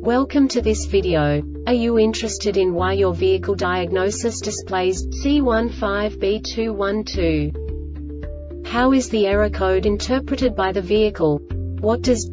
Welcome to this video. Are you interested in why your vehicle diagnosis displays C15B212? How is the error code interpreted by the vehicle? What does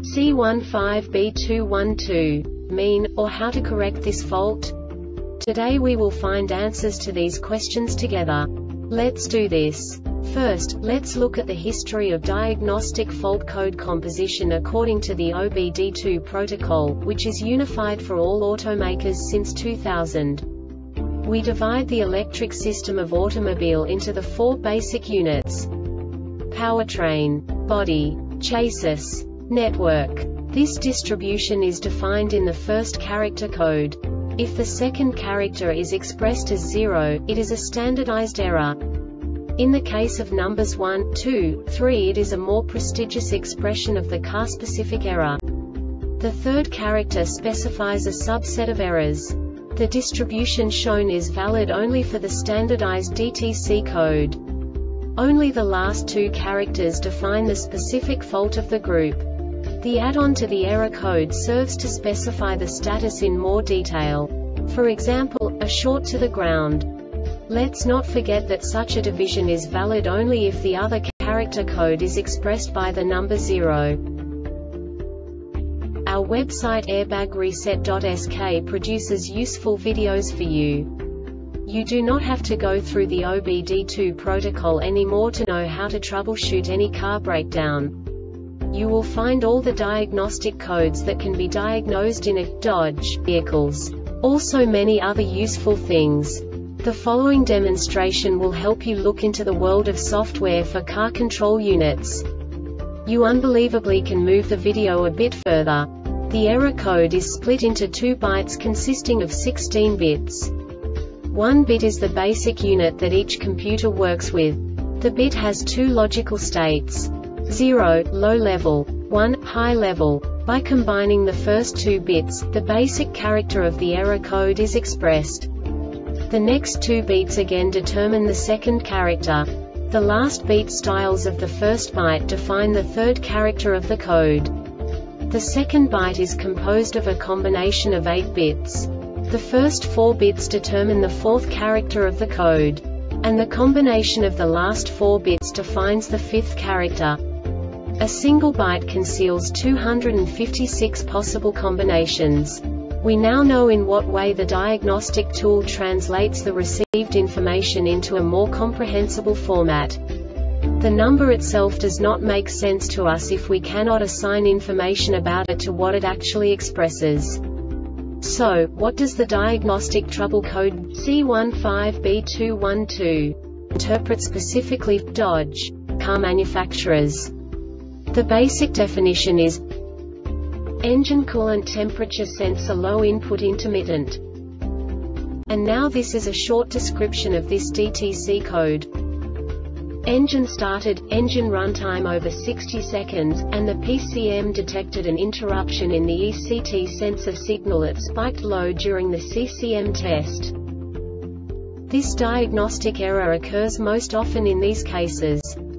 C15B212 mean, or how to correct this fault? Today we will find answers to these questions together. Let's do this. First, let's look at the history of diagnostic fault code composition according to the OBD2 protocol, which is unified for all automakers since 2000. We divide the electric system of automobile into the four basic units: powertrain, body, chassis, network. This distribution is defined in the first character code. If the second character is expressed as 0, it is a standardized error. In the case of numbers 1, 2, 3, it is a more prestigious expression of the car-specific error. The third character specifies a subset of errors. The distribution shown is valid only for the standardized DTC code. Only the last two characters define the specific fault of the group. The add-on to the error code serves to specify the status in more detail. For example, a short to the ground. Let's not forget that such a division is valid only if the other character code is expressed by the number 0. Our website airbagreset.sk produces useful videos for you. You do not have to go through the OBD2 protocol anymore to know how to troubleshoot any car breakdown. You will find all the diagnostic codes that can be diagnosed in a Dodge vehicles. Also many other useful things. The following demonstration will help you look into the world of software for car control units. You unbelievably can move the video a bit further. The error code is split into 2 bytes consisting of 16 bits. 1 bit is the basic unit that each computer works with. The bit has 2 logical states: 0, low level, 1, high level. By combining the first 2 bits, the basic character of the error code is expressed. The next 2 beats again determine the second character. The last beat styles of the first byte define the third character of the code. The second byte is composed of a combination of 8 bits. The first 4 bits determine the fourth character of the code. And the combination of the last 4 bits defines the fifth character. A single byte conceals 256 possible combinations. We now know in what way the diagnostic tool translates the received information into a more comprehensible format. The number itself does not make sense to us if we cannot assign information about it to what it actually expresses. So, what does the diagnostic trouble code C15B212 interpret specifically for Dodge car manufacturers? The basic definition is engine coolant temperature sensor low input intermittent. And now this is a short description of this DTC code. Engine started, engine runtime over 60 seconds, and the PCM detected an interruption in the ECT sensor signal at spiked low during the CCM test. This diagnostic error occurs most often in these cases: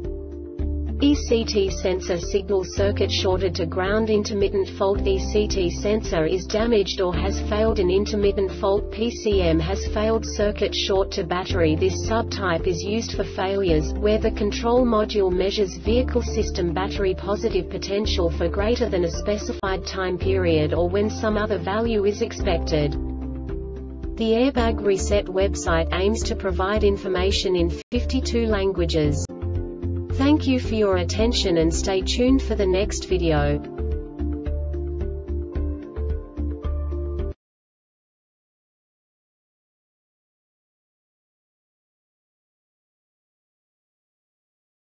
ECT sensor signal circuit shorted to ground, intermittent fault, ECT sensor is damaged or has failed, an intermittent fault, PCM has failed, circuit short to battery. This subtype is used for failures where the control module measures vehicle system battery positive potential for greater than a specified time period or when some other value is expected. The Airbag Reset website aims to provide information in 52 languages. Thank you for your attention and stay tuned for the next video.